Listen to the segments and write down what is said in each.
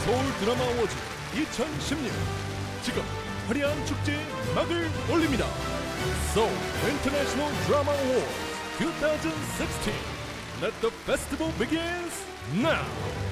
서울 드라마 어워즈 2016 지금 화려한 축제의 막을 올립니다. 서울 인터내셔널 드라마 어워즈 2016 Let the festival begins now.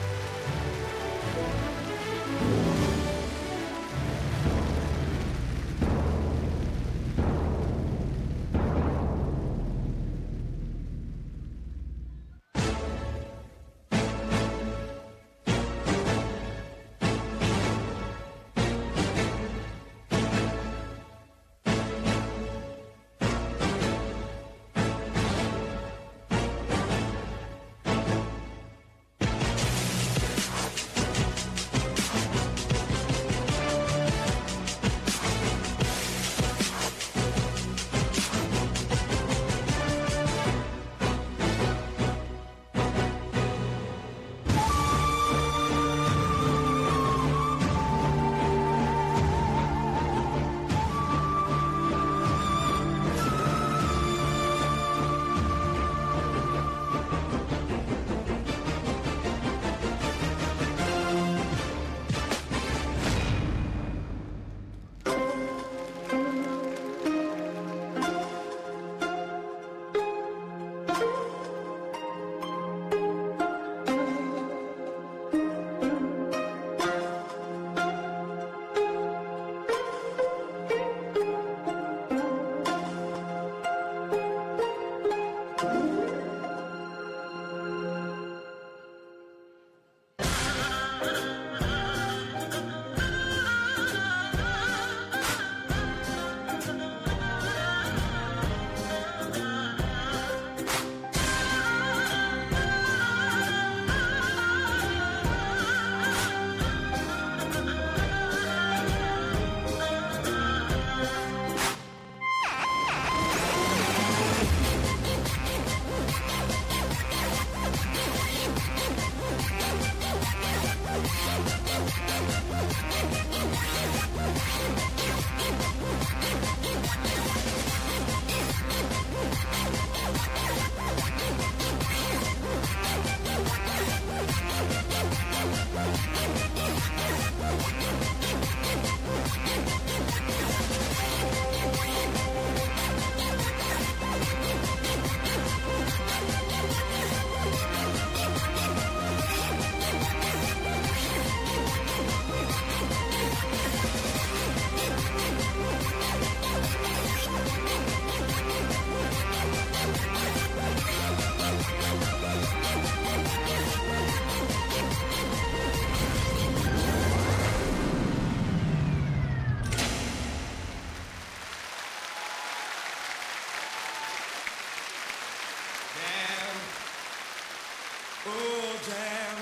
Oh, jam,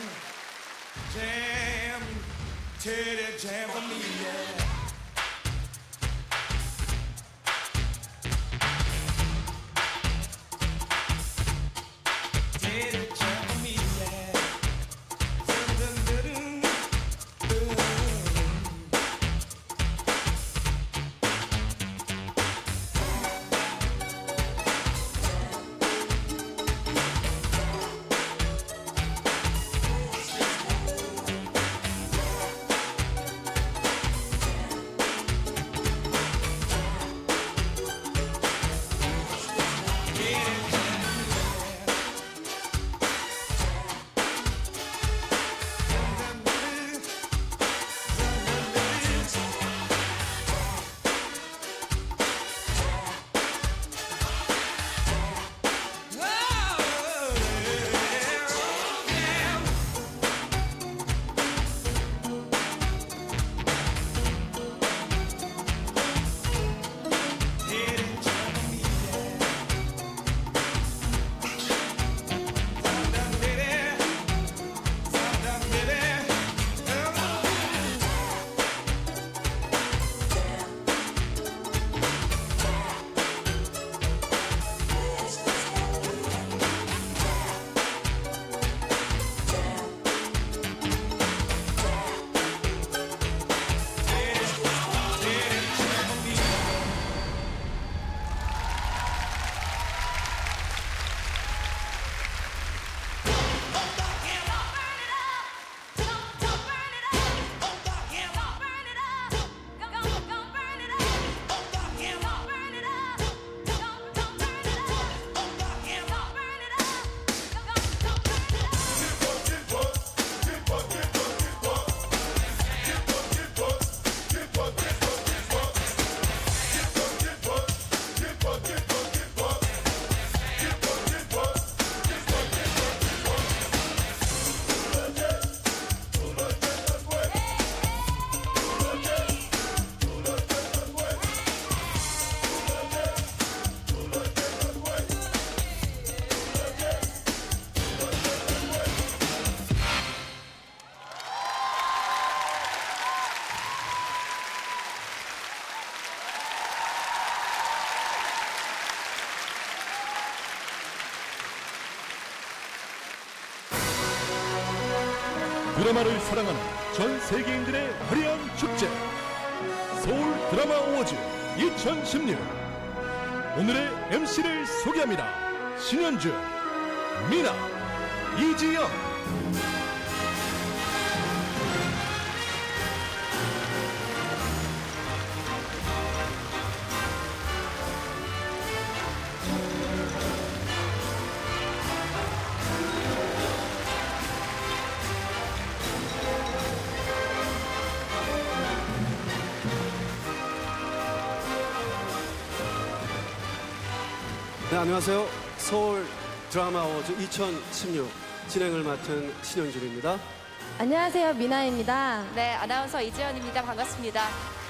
jam, titty jam for me, yeah. Titty jam for me, yeah. Dun, dun, dun, dun, dun. 드라마를 사랑하는 전 세계인들의 화려한 축제 서울 드라마 어워즈 2016. 오늘의 MC를 소개합니다. 신현주, 미나, 이지영. 네, 안녕하세요. 서울 드라마 어워즈 2016 진행을 맡은 신현준입니다. 안녕하세요, 미나입니다. 네, 아나운서 이지연입니다. 반갑습니다.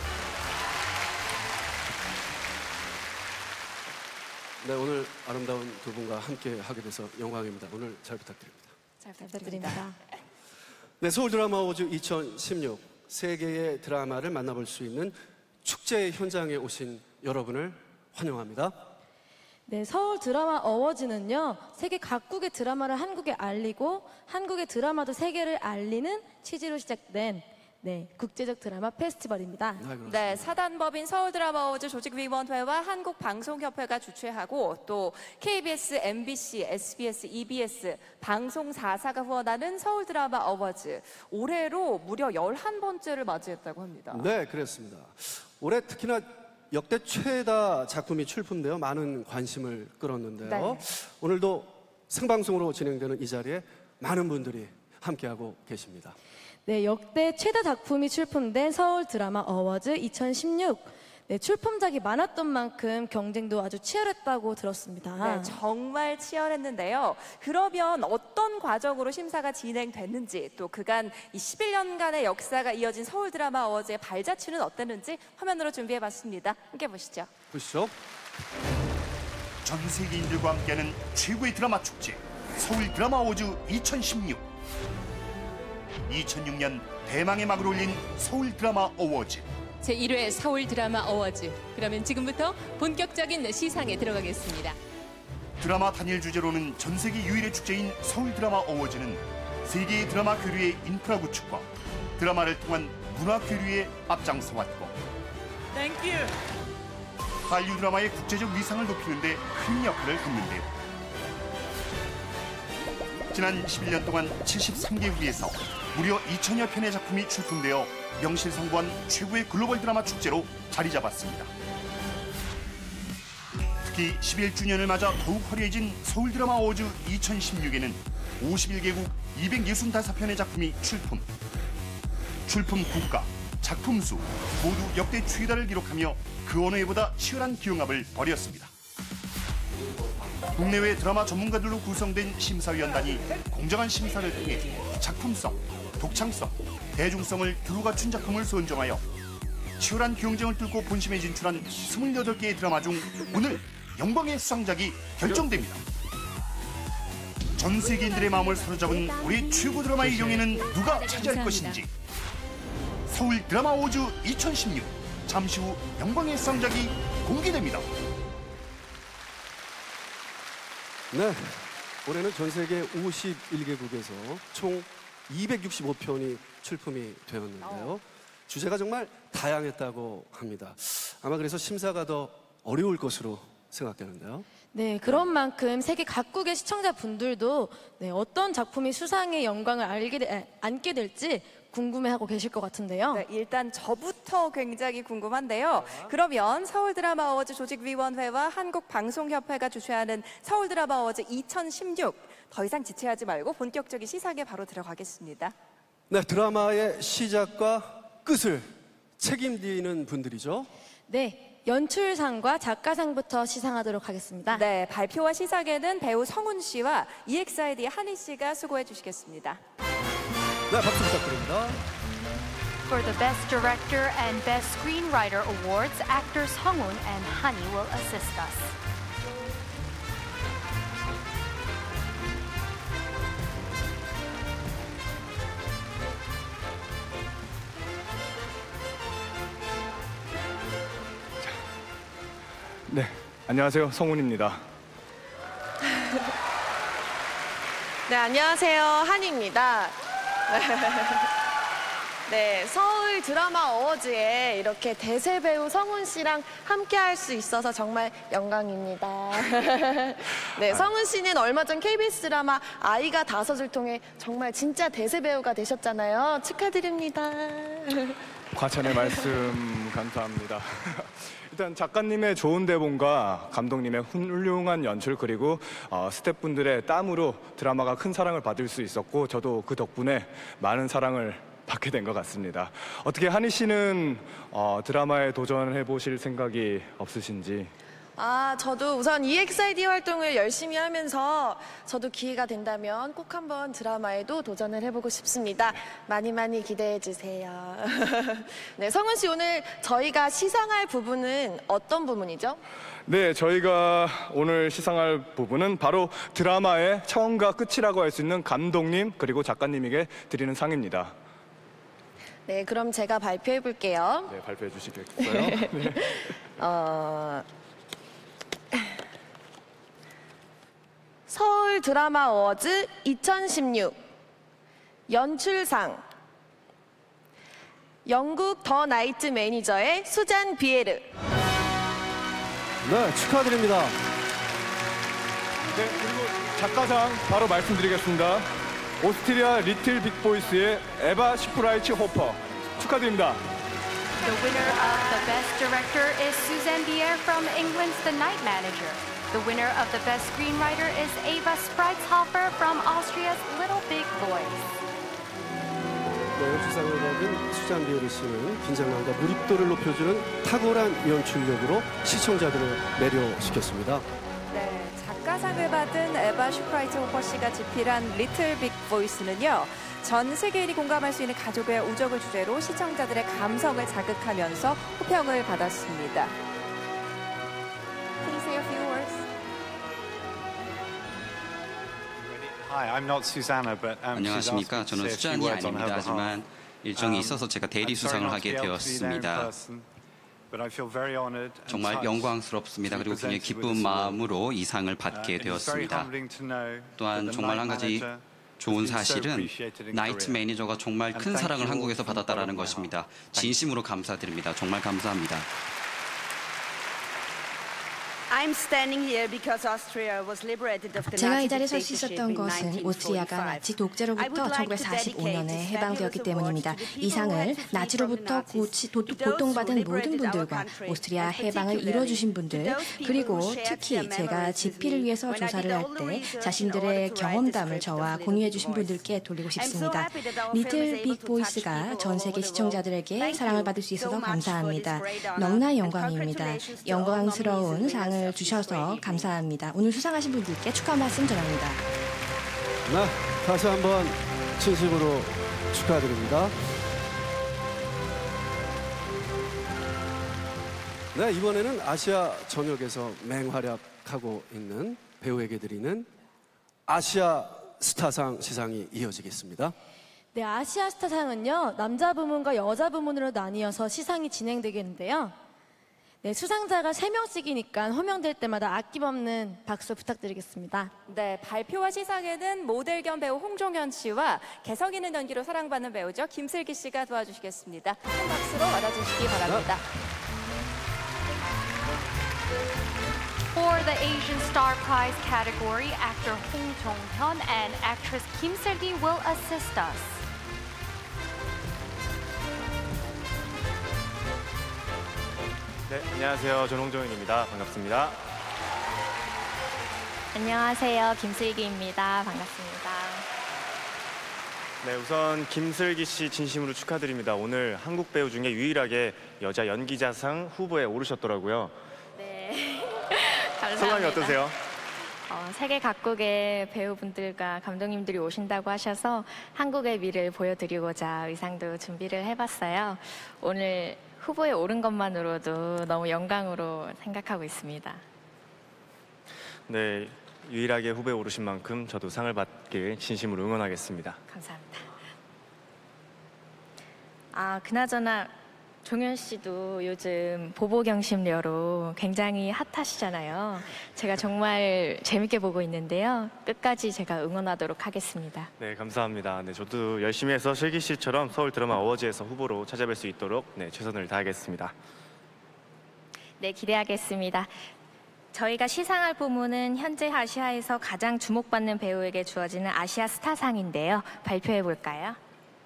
네, 오늘 아름다운 두 분과 함께 하게 돼서 영광입니다. 오늘 잘 부탁드립니다. 잘 부탁드립니다. 네, 서울 드라마 어워즈 2016 세계의 드라마를 만나볼 수 있는 축제 현장에 오신 여러분을 환영합니다. 네, 서울 드라마 어워즈는요, 세계 각국의 드라마를 한국에 알리고 한국의 드라마도 세계를 알리는 취지로 시작된 국제적 드라마 페스티벌입니다. 네, 사단법인 서울 드라마 어워즈 조직위원회와 한국방송협회가 주최하고 또 KBS, MBC, SBS, EBS 방송 4사가 후원하는 서울 드라마 어워즈. 올해로 무려 11번째를 맞이했다고 합니다. 네, 그렇습니다. 올해 특히나 역대 최다 작품이 출품되어 많은 관심을 끌었는데요. 네. 오늘도 생방송으로 진행되는 이 자리에 많은 분들이 함께하고 계십니다. 네, 역대 최다 작품이 출품된 서울 드라마 어워즈 2016. 네, 출품작이 많았던 만큼 경쟁도 아주 치열했다고 들었습니다. 네, 정말 치열했는데요. 그러면 어떤 과정으로 심사가 진행됐는지 또 그간 이 11년간의 역사가 이어진 서울 드라마 어워즈의 발자취는 어땠는지 화면으로 준비해봤습니다. 함께 보시죠. 보시죠. 전 세계인들과 함께하는 최고의 드라마 축제 서울 드라마 어워즈 2016. 2006년 대망의 막을 올린 서울 드라마 어워즈. 제1회 서울 드라마 어워즈. 그러면 지금부터 본격적인 시상에 들어가겠습니다. 드라마 단일 주제로는 전 세계 유일의 축제인 서울 드라마 어워즈는 세계의 드라마 교류의 인프라 구축과 드라마를 통한 문화 교류에 앞장서 왔고 한류 드라마의 국제적 위상을 높이는 데 큰 역할을 했는데요. 지난 11년 동안 73개국에서 무려 2000여 편의 작품이 출품되어 명실상부한 최고의 글로벌 드라마 축제로 자리 잡았습니다. 특히 11주년을 맞아 더욱 화려해진 서울 드라마 어워즈 2016에는 51개국 265편의 작품이 출품. 출품 국가, 작품 수 모두 역대 최다를 기록하며 그 어느 해보다 치열한 기용합을 벌였습니다. 국내외 드라마 전문가들로 구성된 심사위원단이 공정한 심사를 통해 작품성, 독창성, 대중성을 두루 갖춘 작품을 선정하여 치열한 경쟁을 뚫고 본심에 진출한 28개의 드라마 중 오늘 영광의 수상작이 결정됩니다. 전 세계인들의 마음을 사로잡은 우리 최고 드라마의 영예는 누가 차지할 것인지. 서울 드라마 어워즈 2016. 잠시 후 영광의 수상작이 공개됩니다. 네, 올해는 전 세계 51개국에서 총 265편이 출품이 되었는데요. 주제가 정말 다양했다고 합니다. 아마 그래서 심사가 더 어려울 것으로 생각되는데요. 네, 그런 만큼 세계 각국의 시청자분들도 어떤 작품이 수상의 영광을 안게 될지 궁금해하고 계실 것 같은데요. 네, 일단 저부터 굉장히 궁금한데요. 그러면 서울 드라마 어워즈 조직위원회와 한국방송협회가 주최하는 서울 드라마 어워즈 2016. 더 이상 지체하지 말고 본격적인 시상에 바로 들어가겠습니다. 네, 드라마의 시작과 끝을 책임지는 분들이죠. 네, 연출상과 작가상부터 시상하도록 하겠습니다. 네, 발표와 시상에는 배우 성훈 씨와 EXID의 한희 씨가 수고해 주시겠습니다. 네, 박수 부탁드립니다. For the Best Director and Best Screenwriter Awards, actors Sung-hoon and Hani will assist us. 네, 안녕하세요. 성훈입니다. 네, 안녕하세요. 한희입니다. 네, 서울 드라마 어워즈에 이렇게 대세 배우 성훈 씨랑 함께 할 수 있어서 정말 영광입니다. 네, 성훈 씨는 얼마 전 KBS 드라마 아이가 다섯을 통해 정말 진짜 대세 배우가 되셨잖아요. 축하드립니다. 과찬의 말씀 감사합니다. 일단 작가님의 좋은 대본과 감독님의 훌륭한 연출 그리고 스태프분들의 땀으로 드라마가 큰 사랑을 받을 수 있었고 저도 그 덕분에 많은 사랑을 받게 된 것 같습니다. 어떻게 한희 씨는 드라마에 도전해 보실 생각이 없으신지? 저도 우선 EXID 활동을 열심히 하면서 저도 기회가 된다면 꼭 한번 드라마에도 도전을 해보고 싶습니다. 많이 많이 기대해 주세요. 네, 성훈 씨 오늘 저희가 시상할 부분은 어떤 부분이죠? 네, 저희가 오늘 시상할 부분은 바로 드라마의 처음과 끝이라고 할 수 있는 감독님 그리고 작가님에게 드리는 상입니다. 네, 그럼 제가 발표해 볼게요. 네, 발표해 주시겠어요? 네. 서울 드라마 어워즈 2016 연출상 영국 더 나이트 매니저의 수잔 비에르. 네, 축하드립니다. 네, 그리고 작가상 바로 말씀드리겠습니다. 오스트리아 리틀 빅보이스의 에바 시프라이치 호퍼 축하드립니다. The winner of the Best Director is Suzanne Bier from England's The Night Manager. The winner of the Best Screenwriter is Eva Spreizhofer from Austria's Little Big Boys. 네, 수상을 받은 수잔 비에르 씨는 긴장감과 몰입도를 높여주는 탁월한 연출력으로 시청자들을 매료시켰습니다. 네, 작가상을 받은 에바 슈프라이트 호퍼 씨가 집필한 리틀 빅 보이스는요. 전 세계인이 공감할 수 있는 가족의 우정을 주제로 시청자들의 감성을 자극하면서 호평을 받았습니다. Please say a few words. Hi, I'm not Susanna, but 안녕하십니까. 저는 수잔이 아닙니다. 하지만 일정이 있어서 제가 대리 수상을 하게 되었습니다. 정말 영광스럽습니다. 그리고 굉장히 기쁜 마음으로 이 상을 받게 되었습니다. 또한 정말 한 가지 좋은 사실은 나이트 매니저가 정말 큰 사랑을 한국에서 받았다는 것입니다. 진심으로 감사드립니다. 정말 감사합니다. 제가 이 자리에 설 수 있었던 것은 오스트리아가 나치 독재로부터 1945년에 해방되었기 때문입니다. 이 상을 나치로부터 고통받은 모든 분들과 오스트리아 해방을 이뤄주신 분들 그리고 특히 제가 집필을 위해서 조사를 할 때 자신들의 경험담을 저와 공유해 주신 분들께 돌리고 싶습니다. 리틀 빅 보이스가 전 세계 시청자들에게 사랑을 받을 수 있어서 감사합니다. 너무나 영광입니다. 영광스러운 상을 주셔서 감사합니다. 오늘 수상하신 분들께 축하 말씀 전합니다. 네, 다시 한번 진심으로 축하드립니다. 네, 이번에는 아시아 전역에서 맹활약하고 있는 배우에게 드리는 아시아 스타상 시상이 이어지겠습니다. 네, 아시아 스타상은요, 남자 부문과 여자 부문으로 나뉘어서 시상이 진행되겠는데요. 네, 수상자가 3명씩이니까 호명될 때마다 아낌없는 박수 부탁드리겠습니다. 네, 발표와 시상에는 모델 겸 배우 홍종현 씨와 개성 있는 연기로 사랑받는 배우죠. 김슬기 씨가 도와주시겠습니다. 한 박수로 맞아주시기 바랍니다. For the Asian Star Prize category, actor Hong Jong-hyun and actress Kim Se-gi will assist us. 네, 안녕하세요. 전홍정현입니다. 반갑습니다. 안녕하세요. 김슬기입니다. 반갑습니다. 네, 우선 김슬기 씨 진심으로 축하드립니다. 오늘 한국 배우 중에 유일하게 여자 연기자상 후보에 오르셨더라고요. 네, 감사합니다. 소감이 어떠세요? 세계 각국의 배우분들과 감독님들이 오신다고 하셔서 한국의 미를 보여드리고자 의상도 준비를 해봤어요. 오늘 후보에 오른 것만으로도 너무 영광으로 생각하고 있습니다. 네, 유일하게 후보에 오르신 만큼 저도 상을 받길 진심으로 응원하겠습니다. 감사합니다. 그나저나 종현 씨도 요즘 보보경심녀로 굉장히 핫하시잖아요. 제가 정말 재밌게 보고 있는데요. 끝까지 제가 응원하도록 하겠습니다. 네, 감사합니다. 네, 저도 열심히 해서 슬기 씨처럼 서울 드라마 어워즈에서 후보로 찾아뵐 수 있도록 최선을 다하겠습니다. 네, 기대하겠습니다. 저희가 시상할 부문은 현재 아시아에서 가장 주목받는 배우에게 주어지는 아시아 스타상인데요. 발표해 볼까요?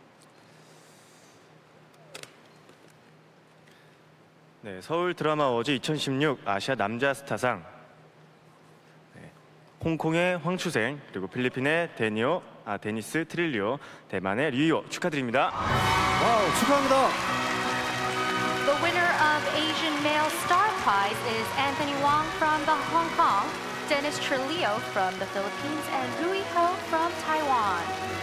네, 서울 드라마 어워즈 2016 아시아 남자 스타상. 네, 홍콩의 황추생, 그리고 필리핀의 데니스 트릴리오, 대만의 류이호 축하드립니다. 와우, 축하합니다. The winner of Asian Male Star Prize is Anthony Wong from Hong Kong, Dennis Trillo from the Philippines, and Rui Ho from Taiwan.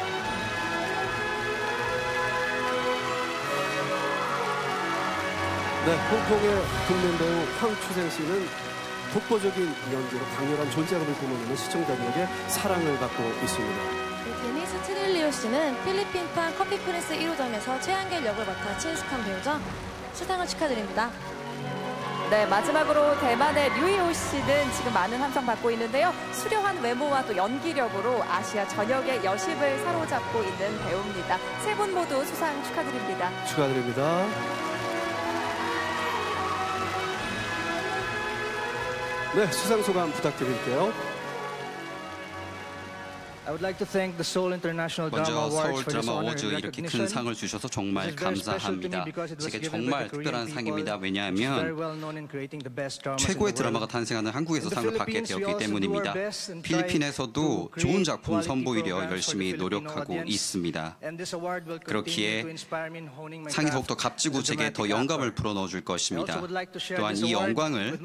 네, 홍콩의 국민 배우 황추생 씨는 독보적인 연기로 강렬한 존재감을 뿜어내는 시청자들에게 사랑을 받고 있습니다. 네, 데니스 트릴리오 씨는 필리핀판 커피 프린스 1호점에서 최한결 역을 맡아 친숙한 배우죠. 수상을 축하드립니다. 네, 마지막으로 대만의 류이호 씨는 지금 많은 함성 받고 있는데요. 수려한 외모와 또 연기력으로 아시아 전역의 여심을 사로잡고 있는 배우입니다. 세 분 모두 수상 축하드립니다. 축하드립니다. 네, 수상 소감 부탁드릴게요. 먼저 서울 드라마 어워즈 이렇게 큰 상을 주셔서 정말 감사합니다. 제게 정말 특별한 상입니다. 왜냐하면 최고의 드라마가 탄생하는 한국에서 상을 받게 되었기 때문입니다. 필리핀에서도 좋은 작품 선보이려 열심히 노력하고 있습니다. 그렇기에 상이 더욱더 값지고 제게 더 영감을 불어넣어줄 것입니다. 또한 이 영광을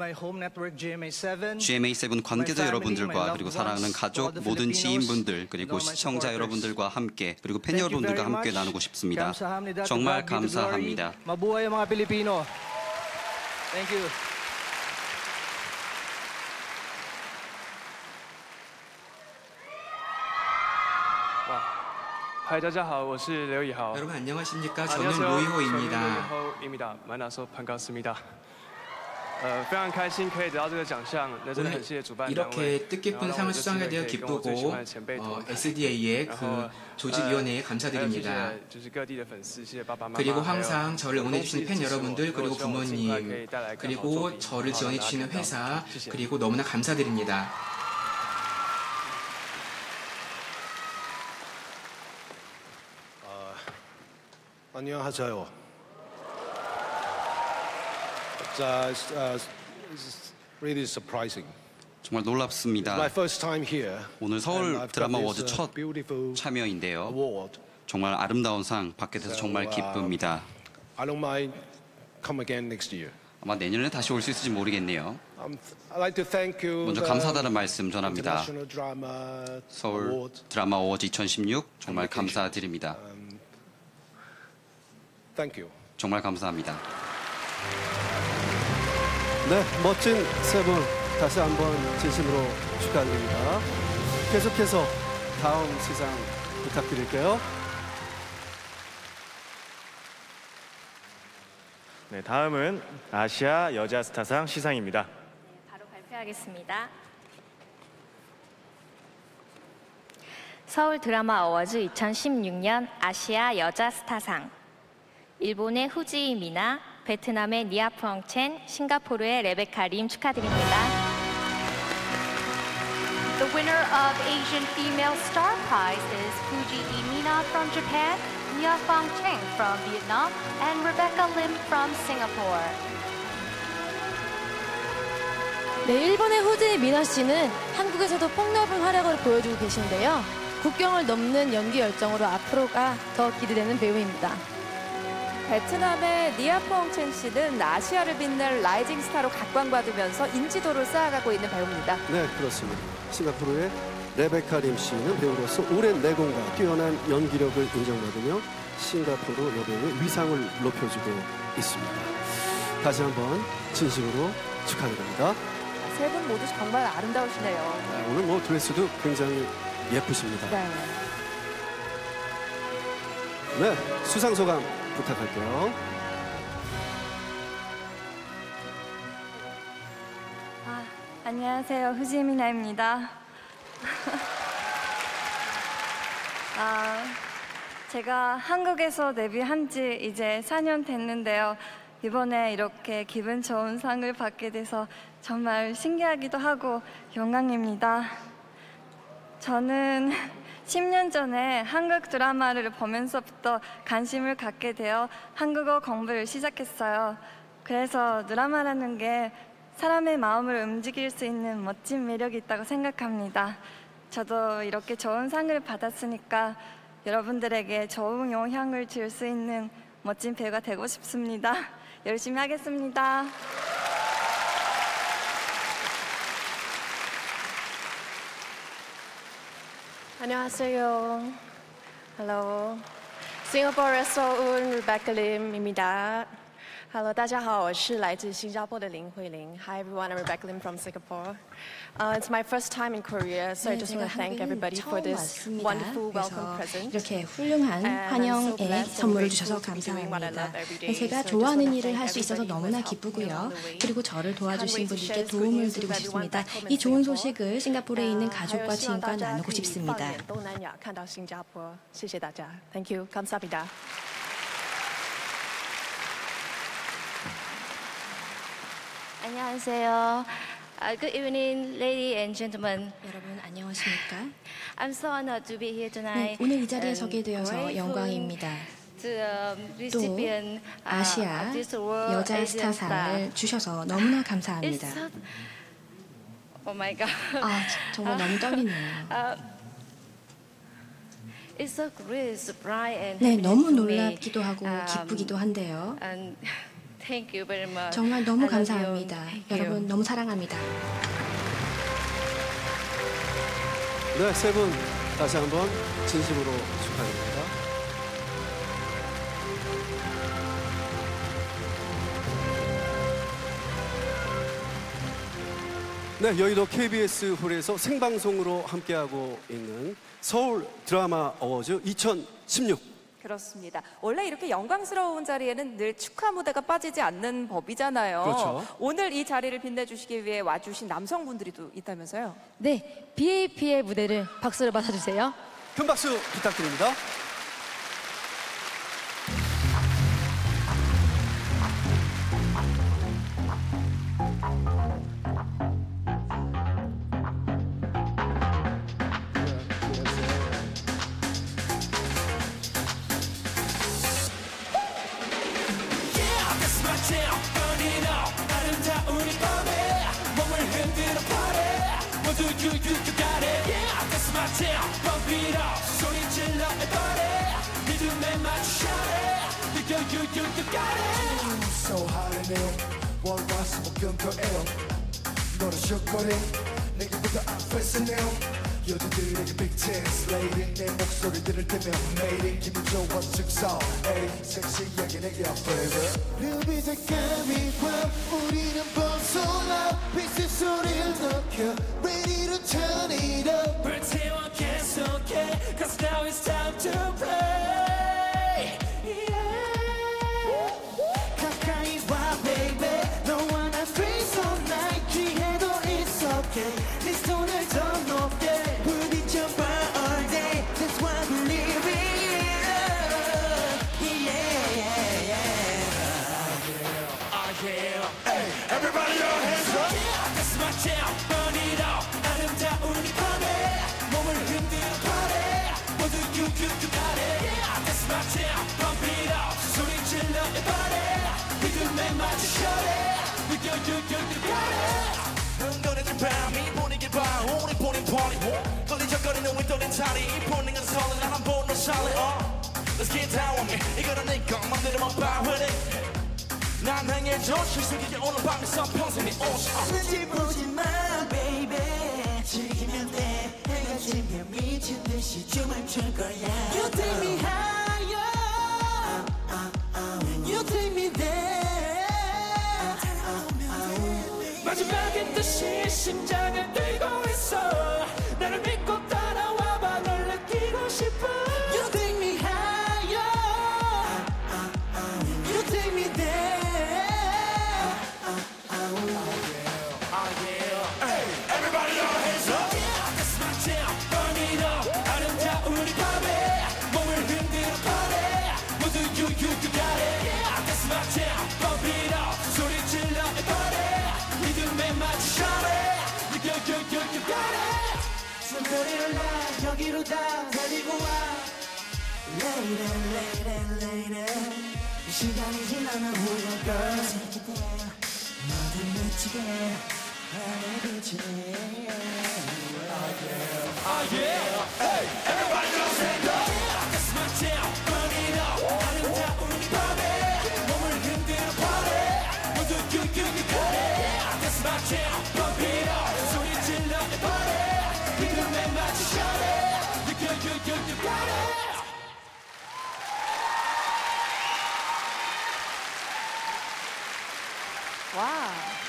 GMA7 관계자 여러분들과 그리고 사랑하는 가족, 모든 지인분들 그리고 시청자 여러분들과 함께 그리고 팬 여러분들과 함께 나누고 싶습니다. 정말 감사합니다. Mabuhay mga Pilipino. Thank you. 여러분 안녕하십니까? 저는 로이호입니다. 만나서 반갑습니다. 오늘 이렇게 뜻깊은 상을 수상하게 되어 기쁘고 SDA의 그 조직위원회에 감사드립니다. 그리고 항상 저를 응원해주시는 팬 여러분들 그리고 부모님 그리고 저를 지원해주시는 회사 그리고 너무나 감사드립니다. 안녕하세요. Really surprising. 정말 놀랍습니다. My first time here. 오늘 서울 드라마 어워즈 첫 참여인데요. 정말 아름다운 상 받게 돼서 정말 기쁩니다. I don't mind come again next year. 아마 내년에 다시 올 수 있을지 모르겠네요. I'd like to thank you. 먼저 감사하다는 말씀 전합니다. 서울 드라마 어워즈 2016 정말 감사드립니다. Thank you. 정말 감사합니다. 네, 멋진 세 분 다시 한번 진심으로 축하드립니다. 계속해서 다음 시상 부탁드릴게요. 네, 다음은 아시아 여자 스타상 시상입니다. 바로 발표하겠습니다. 서울 드라마 어워즈 2016년 아시아 여자 스타상. 일본의 후지이 미나, 베트남의 니아펑 첸, 싱가포르의 레베카 림 축하드립니다. The winner of Asian Female Star Prize is Fujii Mina from Japan, Nia Fong Cheng from Vietnam, and Rebecca Lim from Singapore. 네, 일본의 후지이 미나 씨는 한국에서도 폭넓은 활약을 보여주고 계신데요. 국경을 넘는 연기 열정으로 앞으로가 더 기대되는 배우입니다. 베트남의 니아펑 첸 씨는 아시아를 빛낼 라이징 스타로 각광받으면서 인지도를 쌓아가고 있는 배우입니다. 네, 그렇습니다. 싱가포르의 레베카 림 씨는 배우로서 오랜 내공과 뛰어난 연기력을 인정받으며 싱가포르 여배우의 위상을 높여주고 있습니다. 다시 한번 진심으로 축하드립니다. 세 분 모두 정말 아름다우시네요. 네, 오늘 뭐 드레스도 굉장히 예쁘십니다. 네. 네, 수상 소감 부탁할게요. 안녕하세요. 후지미나입니다. 제가 한국에서 데뷔한 지 이제 4년 됐는데요. 이번에 이렇게 기분 좋은 상을 받게 돼서 정말 신기하기도 하고 영광입니다. 저는 10년 전에 한국 드라마를 보면서부터 관심을 갖게 되어 한국어 공부를 시작했어요. 그래서 드라마라는 게 사람의 마음을 움직일 수 있는 멋진 매력이 있다고 생각합니다. 저도 이렇게 좋은 상을 받았으니까 여러분들에게 좋은 영향을 줄 수 있는 멋진 배우가 되고 싶습니다. 열심히 하겠습니다. 안녕하세요. Hello. 싱가포르에서 온 Rebecca Lim입니다. Hello, 大家好，我是来自新加坡的林慧玲。Hi everyone, I'm Rebecca Lim from Singapore. It's my first time in Korea, so I just want to thank everybody for this wonderful welcome present. 이렇게 훌륭한 환영의 선물을 주셔서 감사합니다. 제가 좋아하는 일을 할 수 있어서 너무나 기쁘고요. 그리고 저를 도와주신 분들께 도움을 드리고 싶습니다. 이 좋은 소식을 싱가포르에 있는 가족과 지인과 나누고 싶습니다. 东南亚看到新加坡，谢谢大家。Thank you, 감사합니다. 안녕하세요. Good evening, ladies and gentlemen. 여러분 안녕하십니까? I'm so honored to be here tonight. 네, 오늘 이 자리에 서게 되어서 영광입니다. 또 아시아 여자 스타상을 주셔서 너무나 감사합니다. Oh my God. 정말 너무 떨리네요. It's so great surprise and 네, 너무 happiness to me. 놀랍기도 하고 기쁘기도 한데요. Thank you very much. 정말 너무 감사합니다. 여러분 너무 사랑합니다. 네, 세 분 다시 한번 진심으로 축하드립니다. 네, 여의도 KBS 홀에서 생방송으로 함께하고 있는 서울 드라마 어워즈 2016. 그렇습니다. 원래 이렇게 영광스러운 자리에는 늘 축하 무대가 빠지지 않는 법이잖아요. 그렇죠. 오늘 이 자리를 빛내주시기 위해 와주신 남성분들이 또 있다면서요? 네, BAP의 무대를 박수로 맞아주세요. 큰 박수 부탁드립니다. So high 월화수목금토에요 너를 쇼거리 내게보다 앞에서네요 여자들에게 big chance lady 내 목소리 들을 때면 매일이 기분 좋아 즉석 에이 섹시하게 내게 baby 루비 색감이 와 우리는 벗어나 빛의 소리를 넣겨 ready to turn it up 불태워 계속해 cause now it's time to play 가까이 와 baby 너와 나 face all night 취해도 it's okay 네 손을 더 높게 부딪혀봐 all day that's why we live it yeah oh yeah hey everybody your hands up yeah that's my jam burn it up 아름다운 이 밤에 몸을 흔들어 party 모두 you got it yeah that's my jam pump it up 소리 질러 everybody 믿음에 맞춰 shut it with you got it 흥건해진 밤이 분위기 봐 우리 보는 party 걸리적거리는 윈도는 자리 보는 건 설레 난 한 번 더 설레 Let's get down with me 이거는 네 것만들어만 봐 with it 난 행해져 실속이게 오늘 밤에서 평생 네 옷 눈치 보지 마 baby 즐기면 돼 해가 지면 미친 듯이 춤을 출 거야 You take me higher You take me there 마지막인 듯이 심장을 뛰고 있어 나를 믿고 따라와봐 널 느끼고 싶어 You take me higher You take me there Oh yeah 여기로 다 데리고 와 Lady, lady, lady 시간이 지나면 우리가 girls 너들 미치게 하늘 비치네 Oh yeah, hey, everybody just stand up That's my jam, burn it up 아름다운 이 밤에 몸을 흔들어 party 모두 큐큐큐 party That's my jam, pump it up 소리 질러 party 리듬에 맞춰 shout it 큐큐큐큐 party 와.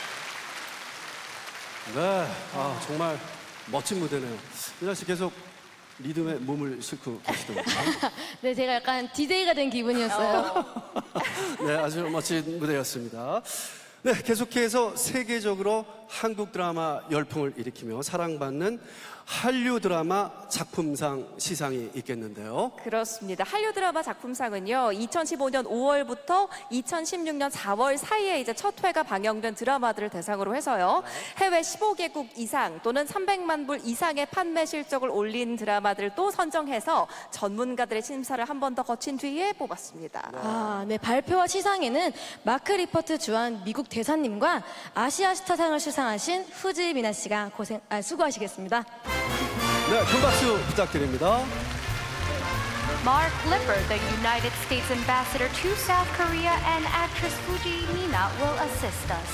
네, 정말 멋진 무대네요. 민아 씨 계속 리듬에 몸을 싣고 계시더라고요. 네, 제가 약간 DJ가 된 기분이었어요. 네, 아주 멋진 무대였습니다. 네, 계속해서 세계적으로 한국 드라마 열풍을 일으키며 사랑받는 한류 드라마 작품상 시상이 있겠는데요. 그렇습니다. 한류 드라마 작품상은요, 2015년 5월부터 2016년 4월 사이에 이제 첫 회가 방영된 드라마들을 대상으로 해서요, 해외 15개국 이상 또는 300만 불 이상의 판매 실적을 올린 드라마들도 선정해서 전문가들의 심사를 한 번 더 거친 뒤에 뽑았습니다. 아, 네, 발표와 시상에는 마크 리퍼트 주한 미국 대사님과 아시아 스타상을 수상하신 후지 미나 씨가 수고하시겠습니다. 네, 큰 박수 부탁드립니다. Mark Lipper, the United States ambassador to South Korea, and actress Fuji Mina will assist us.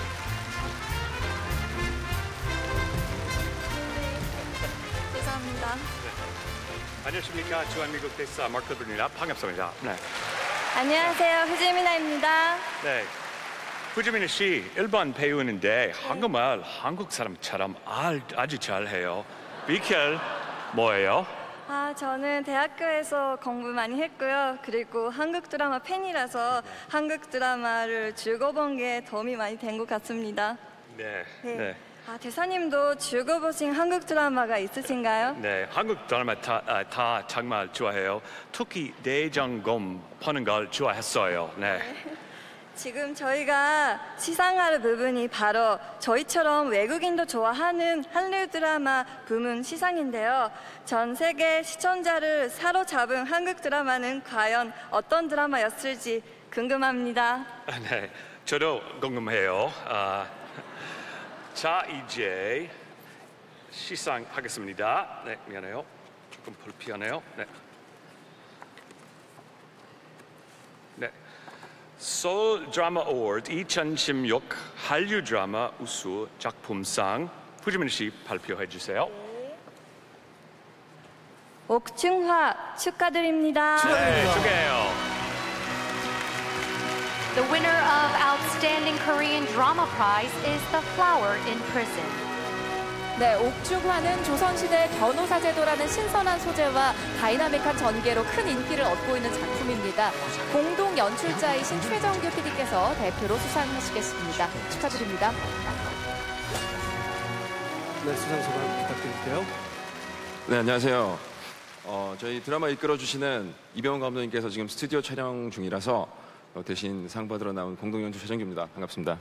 감사합니다. 안녕하십니까. 주한미국 대사 마크 리퍼입니다. 반갑습니다. 네. 안녕하세요. 후지미나입니다. 네. 후지민 씨 일본 배우인데 한국말 한국 사람처럼 아주 잘해요. 비켈 뭐예요? 저는 대학교에서 공부 많이 했고요. 그리고 한국 드라마 팬이라서 한국 드라마를 즐거본 게 도움이 많이 된 것 같습니다. 네. 네. 네. 대사님도 즐거보신 한국 드라마가 있으신가요? 네. 한국 드라마 다 정말 좋아해요. 특히 대장금 보는 걸 좋아했어요. 네. 지금 저희가 시상할 부분이 바로 저희처럼 외국인도 좋아하는 한류 드라마 부문 시상인데요. 전 세계 시청자를 사로잡은 한국 드라마는 과연 어떤 드라마였을지 궁금합니다. 네, 저도 궁금해요. 자, 이제 시상하겠습니다. 네, 미안해요. 조금 불편해요. 네. 네. 서울 드라마 어워드 2016 한류 드라마 우수 작품상 후지민 씨 발표해 주세요. 옥중화 축하드립니다. 네, 축하해요. The winner of Outstanding Korean Drama Prize is The Flower in Prison. 네, 옥중화는 조선시대 변호사 제도라는 신선한 소재와 다이나믹한 전개로 큰 인기를 얻고 있는 작품입니다. 공동 연출자이신 최정규 PD께서 대표로 수상하시겠습니다. 축하드립니다. 네, 수상 소감 부탁드릴게요. 네, 안녕하세요. 저희 드라마 이끌어주시는 이병헌 감독님께서 지금 스튜디오 촬영 중이라서 대신 상 받으러 나온 공동 연출 최정규입니다. 반갑습니다.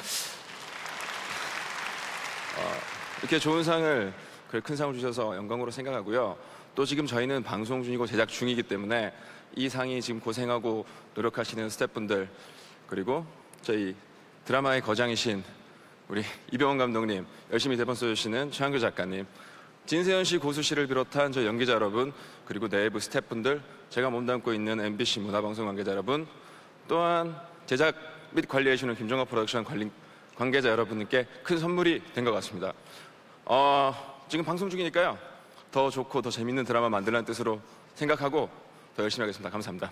이렇게 좋은 상을, 큰 상을 주셔서 영광으로 생각하고요. 또 지금 저희는 방송 중이고 제작 중이기 때문에 이 상이 지금 고생하고 노력하시는 스태프분들, 그리고 저희 드라마의 거장이신 우리 이병헌 감독님, 열심히 대본 써주시는 최한규 작가님, 진세현 씨, 고수 씨를 비롯한 저희 연기자 여러분, 그리고 내부 스태프분들, 제가 몸담고 있는 MBC 문화방송 관계자 여러분, 또한 제작 및 관리해주시는 김종합 프로덕션 관계자 여러분께 큰 선물이 된 것 같습니다. 지금 방송 중이니까요. 더 좋고 더 재밌는 드라마 만들라는 뜻으로 생각하고 더 열심히 하겠습니다. 감사합니다.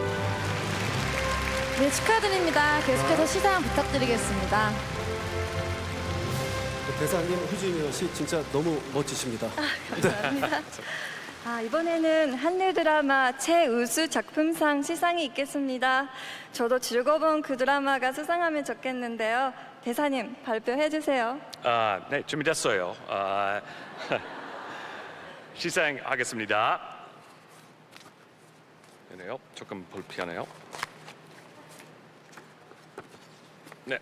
네, 축하드립니다. 계속해서 시상 부탁드리겠습니다. 대사님 후지민 씨 진짜 너무 멋지십니다. 감사합니다. 이번에는 한류 드라마 최우수 작품상 시상이 있겠습니다. 저도 즐거운 그 드라마가 수상하면 좋겠는데요. 대사님 발표해 주세요. 네, 준비됐어요. 시상하겠습니다. 네요, 조금 불편해요. 네.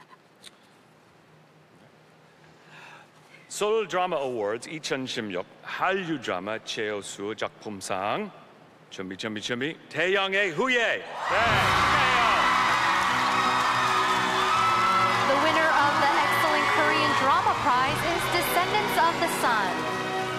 서울 드라마 어워드 2016 한류 드라마 최우수 작품상 준비. 태양의 후예. The winner of the Excellent Korean Drama Prize is Descendants of the Sun.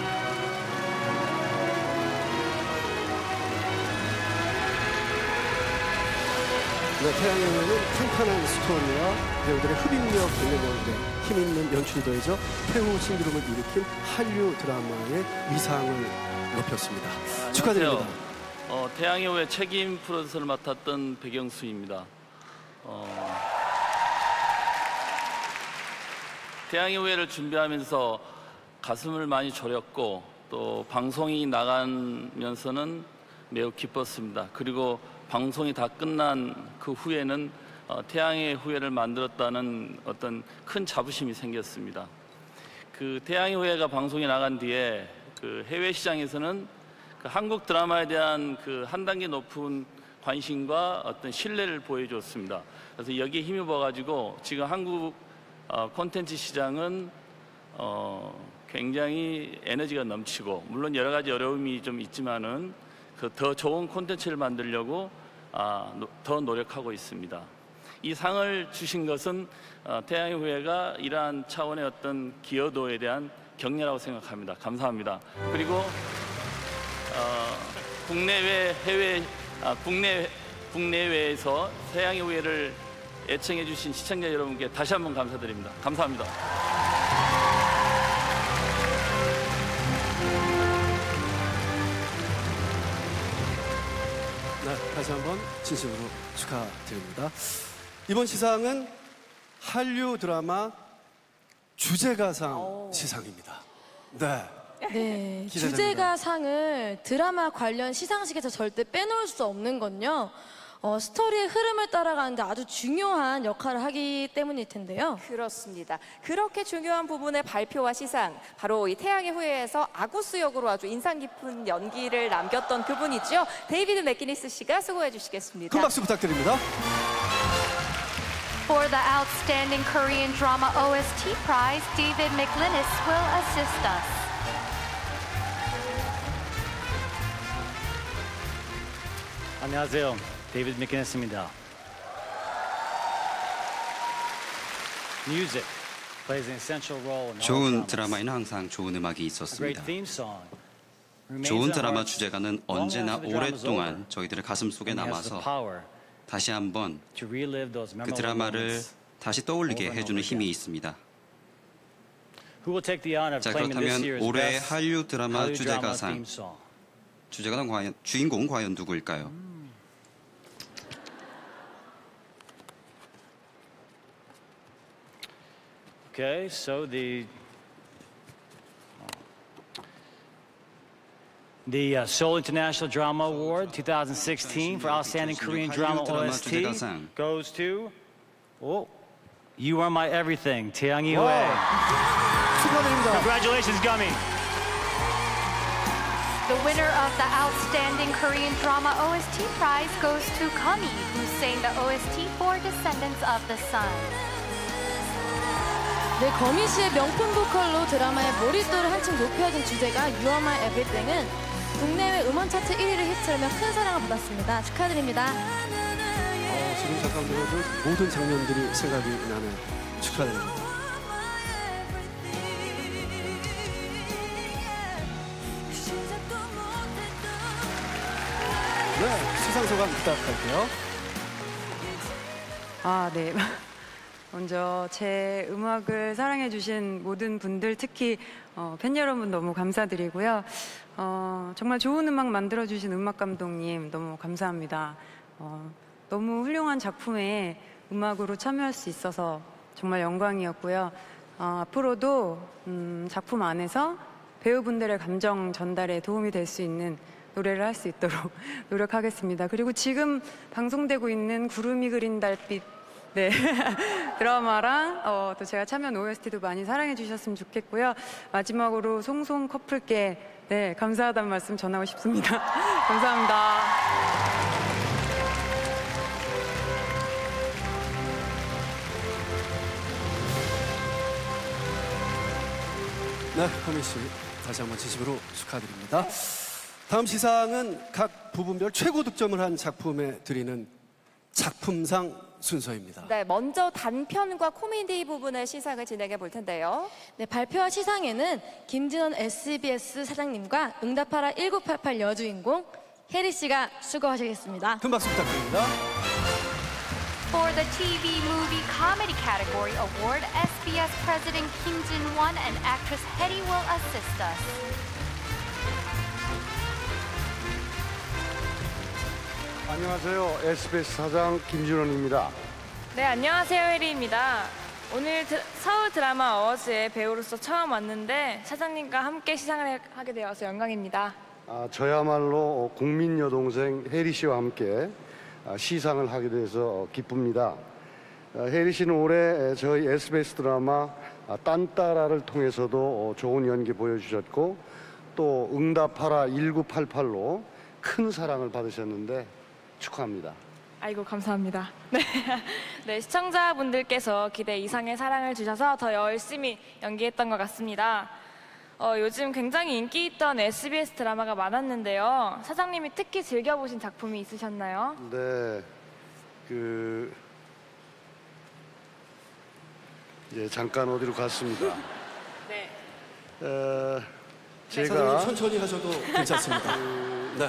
네, 태양의 후예는 탄탄한 스토리와 배우들의 흡입력 경연력에 힘있는 연출이 더해져 최후 신기록을 일으킨 한류 드라마의 위상을 높였습니다. 축하드립니다. 태양의 후예 책임 프로듀서를 맡았던 백영수입니다. 태양의 후예를 준비하면서 가슴을 많이 졸였고 또 방송이 나가면서는 매우 기뻤습니다. 그리고 방송이 다 끝난 그 후에는 태양의 후예를 만들었다는 어떤 큰 자부심이 생겼습니다. 그 태양의 후예가 방송이 나간 뒤에 그 해외 시장에서는 그 한국 드라마에 대한 그 한 단계 높은 관심과 어떤 신뢰를 보여줬습니다. 그래서 여기에 힘입어가지고 지금 한국 콘텐츠 시장은 굉장히 에너지가 넘치고 물론 여러 가지 어려움이 좀 있지만은 그 더 좋은 콘텐츠를 만들려고 더 노력하고 있습니다. 이 상을 주신 것은 태양의 후예가 이러한 차원의 어떤 기여도에 대한 격려라고 생각합니다. 감사합니다. 그리고 국내외에서 태양의 후예를 애청해 주신 시청자 여러분께 다시 한번 감사드립니다. 감사합니다. 네, 다시 한번 진심으로 축하드립니다. 이번 시상은 한류 드라마 주제가상 시상입니다. 네. 네, 기대됩니다. 주제가상을 드라마 관련 시상식에서 절대 빼놓을 수 없는 건요. 스토리의 흐름을 따라가는데 아주 중요한 역할을 하기 때문일 텐데요. 그렇습니다. 그렇게 중요한 부분의 발표와 시상, 바로 이 태양의 후예에서 아구스 역으로 아주 인상 깊은 연기를 남겼던 그분이죠. 데이비드 맥기니스 씨가 수고해 주시겠습니다. 큰 박수 부탁드립니다. For the Outstanding Korean Drama OST Prize, David McLinnis will assist us. 안녕하세요. 데이비드 맥기니스입니다. Music plays an essential role in all 좋은 dramas. 드라마에는 항상 좋은 음악이 A 있었습니다. great theme song remains 좋은 in our 드라마 hearts 주제가는 long 언제나 after the drama is 오랫동안 over, 저희들의 가슴 속에 and has the 남아서 power 다시 한번 to relive those 그 memorable 드라마를 moments. 다시 떠올리게 over and 해주는 over 힘이 again. 있습니다. Who will take the honor of 자, claiming this 그렇다면 year's 올해 best 한류 드라마 Hallyu drama 주제가상 theme song? 주제가는 과연 주인공은 과연 누구일까요? Okay, so the Seoul International Drama Award 2016 for Outstanding Korean Drama OST goes to You Are My Everything, Taehyung Hue. 축하드립니다. Congratulations, Gummy. The winner of the Outstanding Korean Drama OST Prize goes to Kami, who sang the OST for Descendants of the Sun. 네, 거미 씨의 명품 보컬로 드라마의 몰입도를 한층 높여준 주제가 You Are My Everything은 국내외 음원 차트 1위를 휩쓸며 큰 사랑을 받았습니다. 축하드립니다. 지금 잠깐 들어도 모든 장면들이 생각이 나는 축하드립니다. 네, 시상 소감 부탁할게요. 네. 먼저 제 음악을 사랑해주신 모든 분들, 특히 팬 여러분 너무 감사드리고요. 정말 좋은 음악 만들어주신 음악 감독님 너무 감사합니다. 너무 훌륭한 작품에 음악으로 참여할 수 있어서 정말 영광이었고요. 앞으로도 작품 안에서 배우분들의 감정 전달에 도움이 될 수 있는 노래를 할 수 있도록 노력하겠습니다. 그리고 지금 방송되고 있는 구름이 그린 달빛 드라마랑 또 제가 참여한 OST도 많이 사랑해 주셨으면 좋겠고요. 마지막으로 송송 커플께 감사하다는 말씀 전하고 싶습니다. 감사합니다. 네, 거미 씨 다시 한번 진심으로 축하드립니다. 다음 시상은 각 부분별 최고 득점을 한 작품에 드리는 작품상 순서입니다. 네, 먼저 단편과 코미디 부분의 시상을 진행해 볼 텐데요. 네, 발표와 시상에는 김진원 SBS 사장님과 응답하라 1988 여주인공 혜리 씨가 수고하시겠습니다. 큰 박수 부탁드립니다. For the TV Movie Comedy Category Award, SBS President Kim Jin-won and actress Hedy will assist us. 안녕하세요. SBS 사장 김진원입니다. 네, 안녕하세요. 혜리입니다. 오늘 서울 드라마 어워즈에 배우로서 처음 왔는데 사장님과 함께 시상을 하게 되어서 영광입니다. 저야말로 국민 여동생 혜리 씨와 함께 시상을 하게 돼서 기쁩니다. 혜리 씨는 올해 저희 SBS 드라마 딴따라를 통해서도 좋은 연기 보여주셨고 또 응답하라 1988로 큰 사랑을 받으셨는데 축하합니다. 아이고 감사합니다. 네, 시청자분들께서 기대 이상의 사랑을 주셔서 더 열심히 연기했던 것 같습니다. 요즘 굉장히 인기 있던 SBS 드라마가 많았는데요. 사장님이 특히 즐겨보신 작품이 있으셨나요? 네, 잠깐 어디로 갔습니다. 네. 제가 천천히 하셔도 괜찮습니다. 네.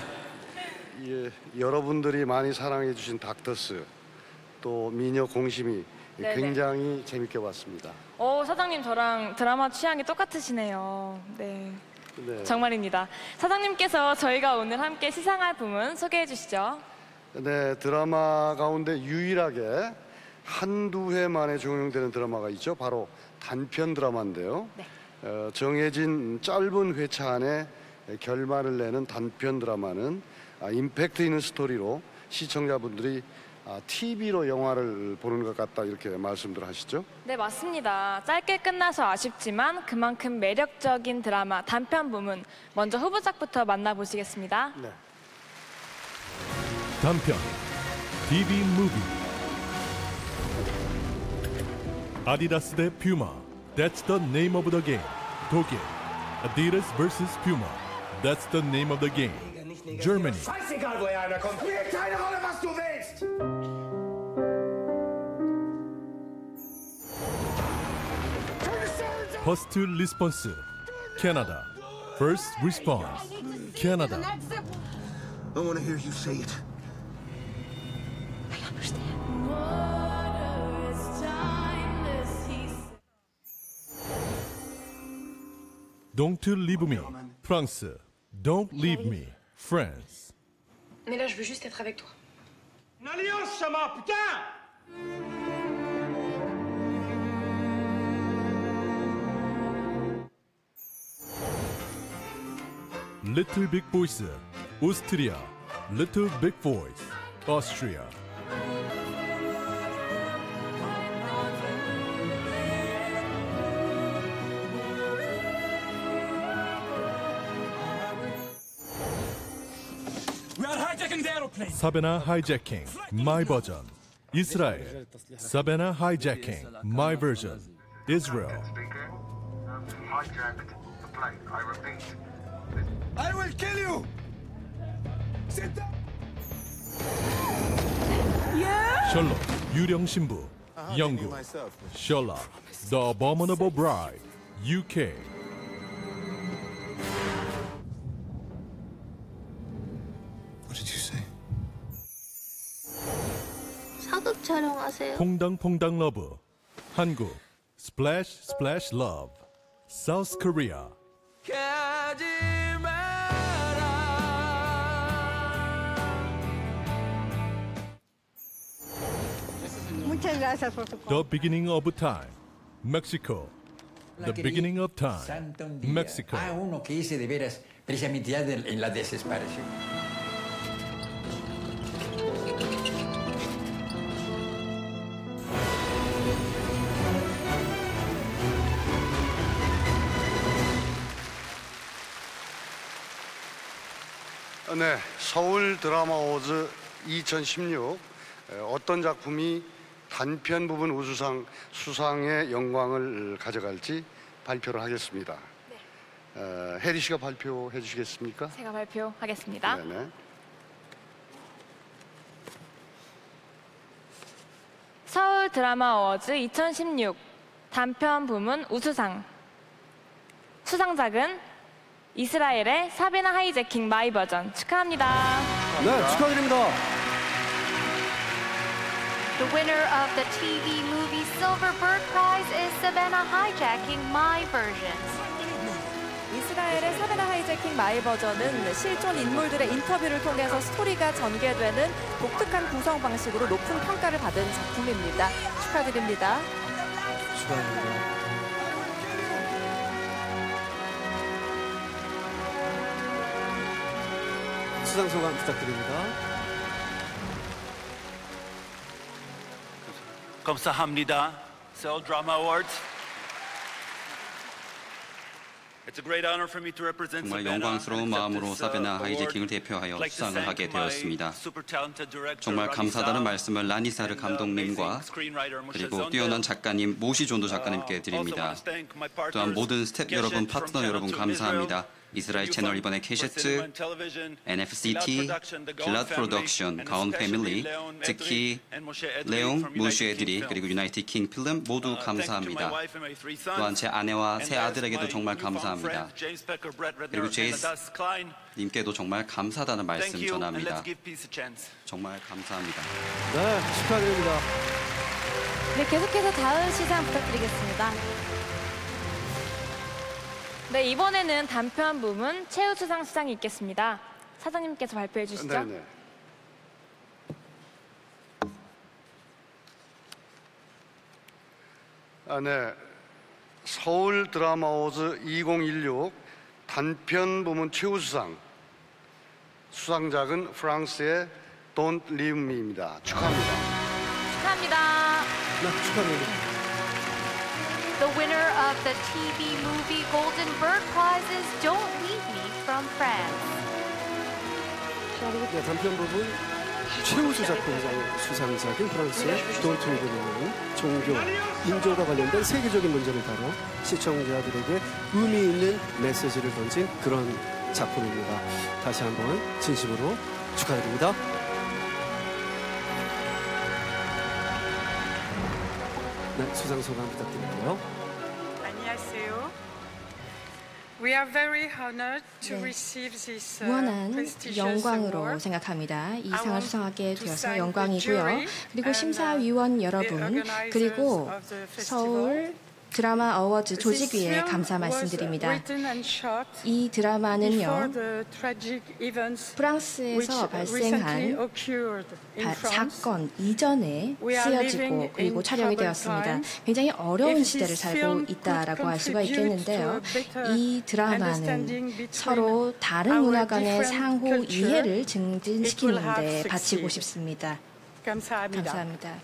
여러분들이 많이 사랑해 주신 닥터스 또 미녀 공심이 네네. 굉장히 재밌게 봤습니다. 사장님 저랑 드라마 취향이 똑같으시네요. 네. 네. 정말입니다. 사장님께서 저희가 오늘 함께 시상할 부문 소개해 주시죠. 네, 드라마 가운데 유일하게 한두 회 만에 종영되는 드라마가 있죠. 바로 단편 드라마인데요. 네. 정해진 짧은 회차 안에 결말을 내는 단편 드라마는 임팩트 있는 스토리로 시청자분들이 TV로 영화를 보는 것 같다 이렇게 말씀들 하시죠? 네, 맞습니다. 짧게 끝나서 아쉽지만 그만큼 매력적인 드라마 단편 부문 먼저 후보작부터 만나보시겠습니다. 네. 단편 TV 무비 아디다스 대 퓨마 That's the name of the game. 독일 Adidas vs Puma That's the name of the game. Germany Scheißegal, woher einer kommt. Spielt keine Rolle, was du willst. First response Canada First response Canada I want to hear you say it. Don't leave me France Don't leave me France. Mais là, je veux juste être avec toi. Une alliance, Chama, putain! Little Big Boys Austria Little Big Boys Austria. 사베나 하이제킹 My version 이스라엘 사베나 하이제킹 My version Israel. Hijacked the plane. I repeat. I will kill you. Sit down. 셜록 유령 신부 영국 셜록 The Abominable Bride UK. 사극 촬영하세요. 퐁당퐁당 러브 한국 Splash Splash Love South Korea. The beginning of time Mexico. The beginning of time Mexico. Uno que hice de veras precisamente ya en la desesperación. 네, 서울 드라마 어워즈 2016 어떤 작품이 단편 부분 우수상 수상의 영광을 가져갈지 발표를 하겠습니다. 혜리 씨가 발표해 주시겠습니까? 제가 발표하겠습니다. 네네. 서울 드라마 어워즈 2016 단편 부문 우수상 수상작은 이스라엘의 사베나 하이제킹 마이 버전. 축하합니다. 네, 축하드립니다. The winner of the TV movie Silver Bird Prize is Savannah Hijacking My Version. 이스라엘의 사베나 하이제킹 마이 버전은 실존 인물들의 인터뷰를 통해서 스토리가 전개되는 독특한 구성 방식으로 높은 평가를 받은 작품입니다. 축하드립니다. 축하합니다. 수상 소감 부탁드립니다. 감사합니다. Seoul Drama Awards. It's a great honor for me to represent 정말 영광스러운 마음으로 사베나 하이제킹을 대표하여 수상을 하게 되었습니다. 정말 감사하다는 말씀을 라니사르 감독님과 그리고 뛰어난 작가님 모시존도 작가님께 드립니다. 또한 모든 스태프 여러분, 파트너 여러분 감사합니다. 이스라엘 채널 이번에 캐셔츠, NFCT, 길랏 프로덕션, 가온 패밀리, 특히 레옹, 모시 애들이 그리고 유나이티드 킹 필름 모두 감사합니다. 또한 제 아내와 새 아들에게도 정말 감사합니다. 그리고 제이스 님께도 정말 감사하다는 말씀 전합니다. 정말 감사합니다. 네, 축하드립니다. 네, 계속해서 다음 시상 부탁드리겠습니다. 네, 이번에는 단편 부문 최우수상 수상이 있겠습니다. 사장님께서 발표해 주시죠. 네네. 네. 서울 드라마 어워즈 2016 단편 부문 최우수상 수상작은 프랑스의 Don't Leave Me입니다. 축하합니다. 축하합니다. 네, 축하드립니다. The winner of the TV movie Golden Bird Prize is Don't Leave Me from France. 네, 단편 부분 최우수 작품상 수상작인 프랑스의 Don't Leave Me는 종교, 인종과 관련된 세계적인 문제를 다뤄 시청자들에게 의미 있는 메시지를 던진 그런 작품입니다. 다시 한번 진심으로 축하드립니다. 네, 수상 소감 부탁드릴게요. 안녕하세요. We are very honored to receive this 무한한 prestigious 영광으로 award. 생각합니다. 이 상을 수상하게 되어서 영광이고요. 그리고 심사위원 여러분, 그리고 서울 드라마 어워즈 조직위에 감사 말씀드립니다. 이 드라마는요, 프랑스에서 발생한 사건 이전에 쓰여지고 그리고 촬영이 되었습니다. 굉장히 어려운 시대를 살고 있다라고 할 수가 있겠는데요. 이 드라마는 서로 다른 문화 간의 상호 이해를 증진시키는 데 바치고 싶습니다. 감사합니다.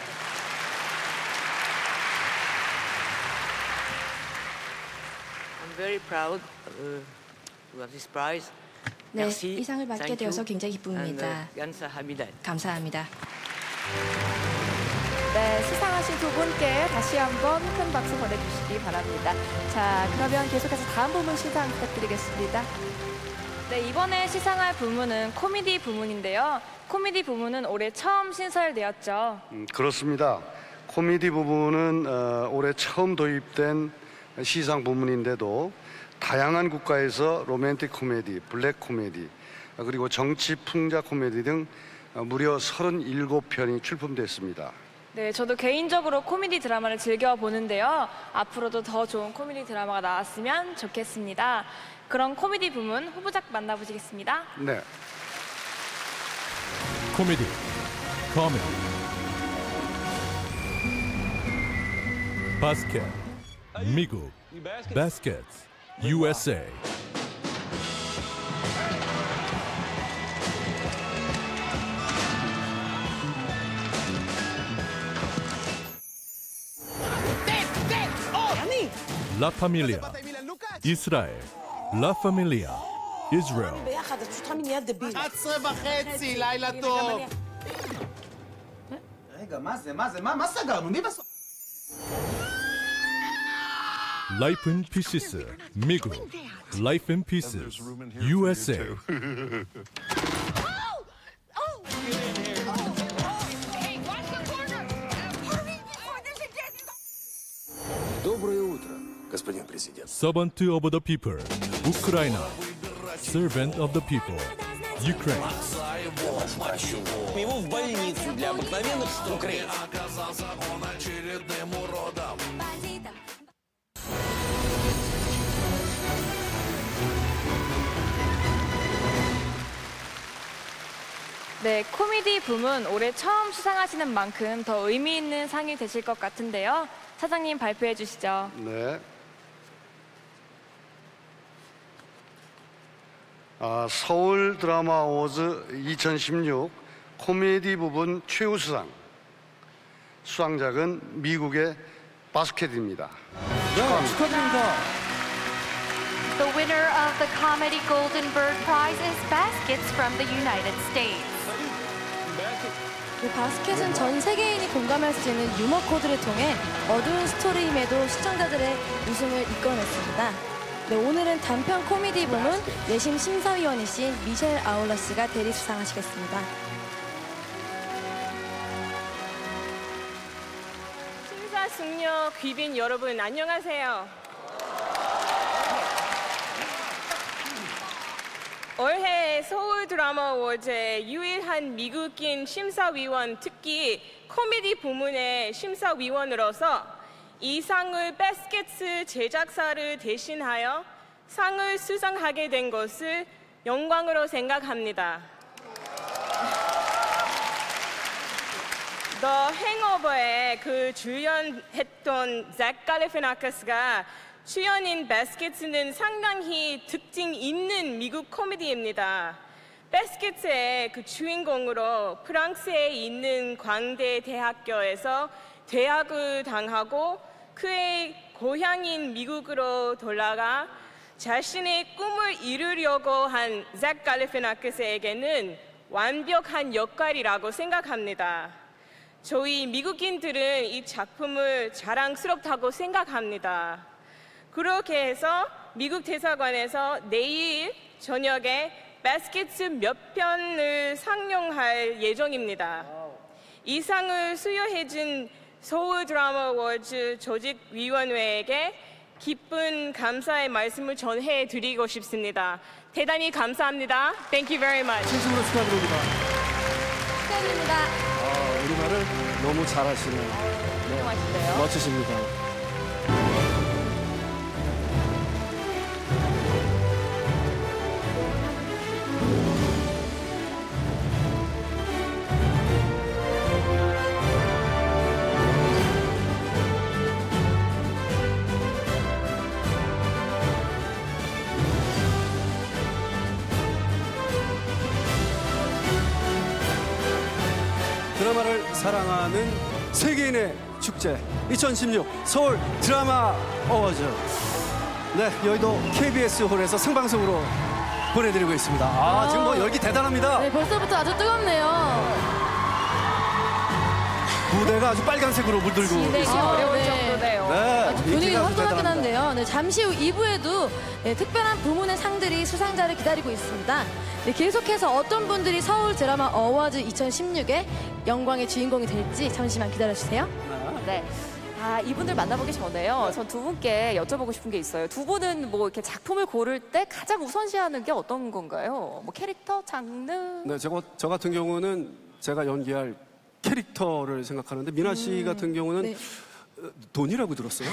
Very proud to have this prize. 네, 이 상을 받게 되어서 굉장히 기쁩니다. 감사합니다. 네, 수상하신 두 분께 다시 한번 큰 박수 보내주시기 바랍니다. 자, 그러면 계속해서 다음 부문 시상 부탁드리겠습니다. 네, 이번에 시상할 부문은 코미디 부문인데요. 코미디 부문은 올해 처음 신설되었죠. 그렇습니다. 코미디 부분은 올해 처음 도입된 시상 부문인데도 다양한 국가에서 로맨틱 코미디, 블랙 코미디, 그리고 정치 풍자 코미디 등 무려 37편이 출품됐습니다. 네, 저도 개인적으로 코미디 드라마를 즐겨 보는데요. 앞으로도 더 좋은 코미디 드라마가 나왔으면 좋겠습니다. 그럼 코미디 부문 후보작 만나보시겠습니다. 네. 코미디, 코미디, 바스켓, 미국, 바스켓, USA. 라 파밀리아, 이스라엘, לה פמיליה, ישראל. ביחד, את פשוט נהיה דביל. 11:30, לילה טוב. רגע, מה זה? מה סגרנו? מי בסוף? Life in Pieces, 미국. Life in Pieces, USA. Доброе утро, господин президент. Servant of the people, Ukraine. Servant of the people, Ukraine. Его в больницу для обыкновенных украинцев. 네, 코미디 부문 올해 처음 수상하시는 만큼 더 의미 있는 상이 되실 것 같은데요. 사장님 발표해 주시죠. 네. 서울 드라마 어워즈 2016 코미디 부분 최우수상 수상작은 미국의 바스켓입니다. 네, 축하드립니다. The winner of the Comedy Golden Bird Prize is Baskets from the United States. 바스켓은 전 세계인이 공감할 수 있는 유머 코드를 통해 어두운 스토리임에도 시청자들의 웃음을 이끌어냈습니다. 네, 오늘은 단편 코미디 부문 내심 심사위원이신 미셸 아울러 씨가 대리 수상하시겠습니다. 심사 숙녀 귀빈 여러분 안녕하세요. 올해 서울 드라마 어워즈의 유일한 미국인 심사위원, 특히 코미디 부문의 심사위원으로서 이 상을 바스켓스 제작사를 대신하여 상을 수상하게 된 것을 영광으로 생각합니다. The Hangover에 주연했던 잭 갈리피나커스가 주연인 바스켓스는 상당히 특징 있는 미국 코미디입니다. 바스켓스의 주인공으로 프랑스에 있는 광대 대학교에서 대학을 당하고 그의 고향인 미국으로 돌아가 자신의 꿈을 이루려고 한 잭 갈리피나커스에게는 완벽한 역할이라고 생각합니다. 저희 미국인들은 이 작품을 자랑스럽다고 생각합니다. 그렇게 해서 미국 대사관에서 내일 저녁에 바스켓스 몇 편을 상영할 예정입니다. 이 상을 수여해준 서울 드라마 어워즈 조직위원회에게 기쁜 감사의 말씀을 전해드리고 싶습니다. 대단히 감사합니다. Thank you very much. 진심으로 축하드립니다. 축하드립니다. 우리말을 너무 잘하시는 훌륭하신데요. 멋지십니다. 드라마를 사랑하는 세계인의 축제 2016 서울 드라마 어워즈. 네, 여의도 KBS 홀에서 생방송으로 보내드리고 있습니다. 지금 뭐 열기 대단합니다. 네, 벌써부터 아주 뜨겁네요. 무대가 아주 빨간색으로 물들고 진행이 있습니다. 어려울 네. 정도네요. 네, 아주 분위기가 인기가 화끈하긴 대단합니다. 한데요. 네, 잠시 후 2부에도 특별한 부문의 상들이 수상자를 기다리고 있습니다. 네, 계속해서 어떤 분들이 서울 드라마 어워즈 2016의 영광의 주인공이 될지 잠시만 기다려주세요. 네. 이분들 만나보기 전에요. 전 두 분께 여쭤보고 싶은 게 있어요. 두 분은 뭐 이렇게 작품을 고를 때 가장 우선시하는 게 어떤 건가요? 뭐 캐릭터, 장르? 네, 저 같은 경우는 제가 연기할 캐릭터를 생각하는데 미나 씨 같은 경우는 네. 돈이라고 들었어요.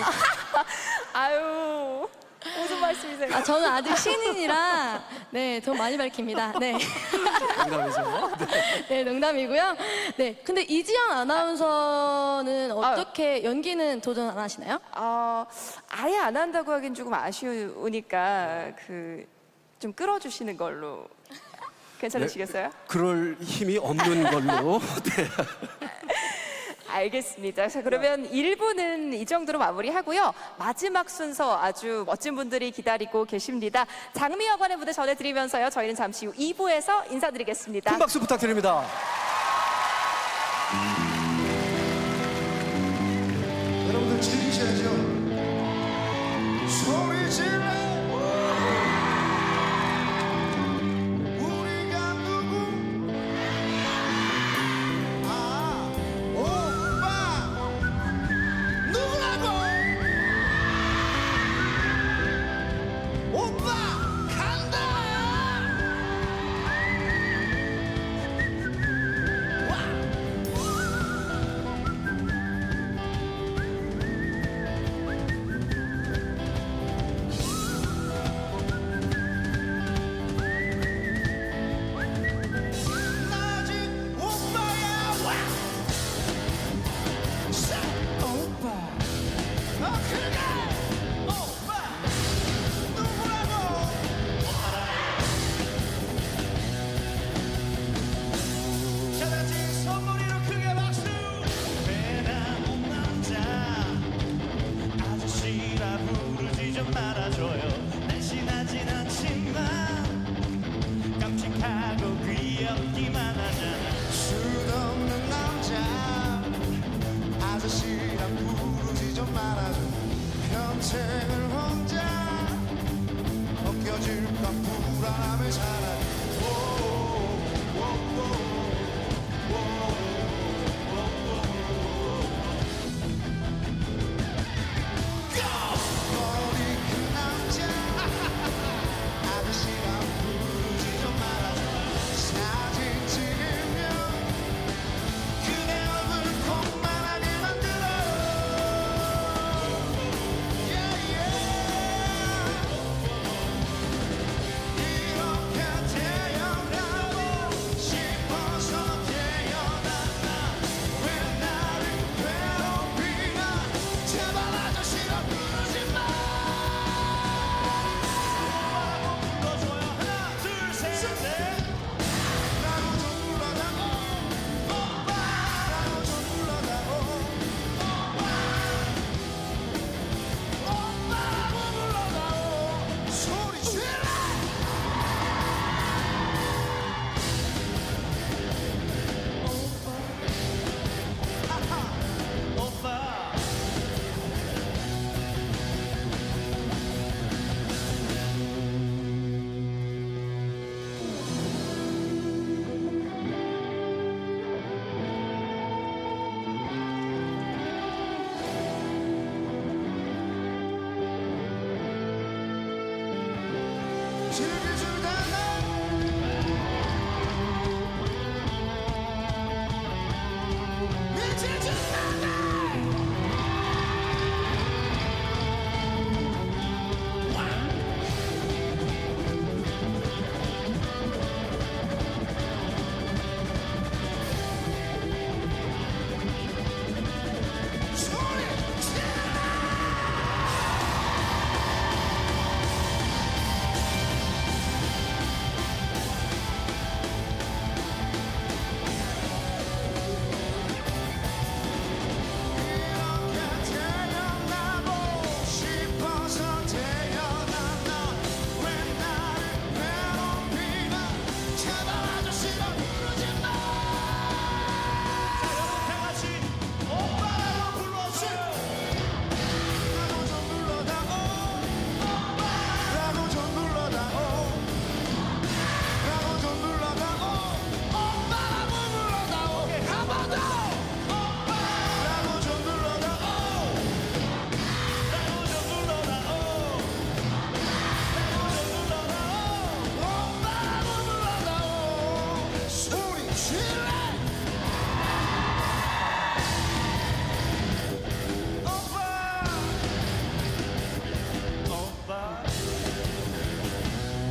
아유, 무슨 말씀이세요? 저는 아직 신인이라 돈 많이 밝힙니다. 네. 농담이죠. 네, 농담이고요. 네, 근데 이지영 아나운서는 어떻게 연기는 도전 안 하시나요? 아예 안 한다고 하긴 조금 아쉬우니까 좀 끌어주시는 걸로 괜찮으시겠어요? 네, 그럴 힘이 없는 걸로. 네. 알겠습니다. 자, 그러면 1부는 이 정도로 마무리하고요. 마지막 순서 아주 멋진 분들이 기다리고 계십니다. 장미여관의 무대 전해드리면서요. 저희는 잠시 후 2부에서 인사드리겠습니다. 큰 박수 부탁드립니다. 여러분들 즐기셔야죠.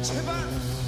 제발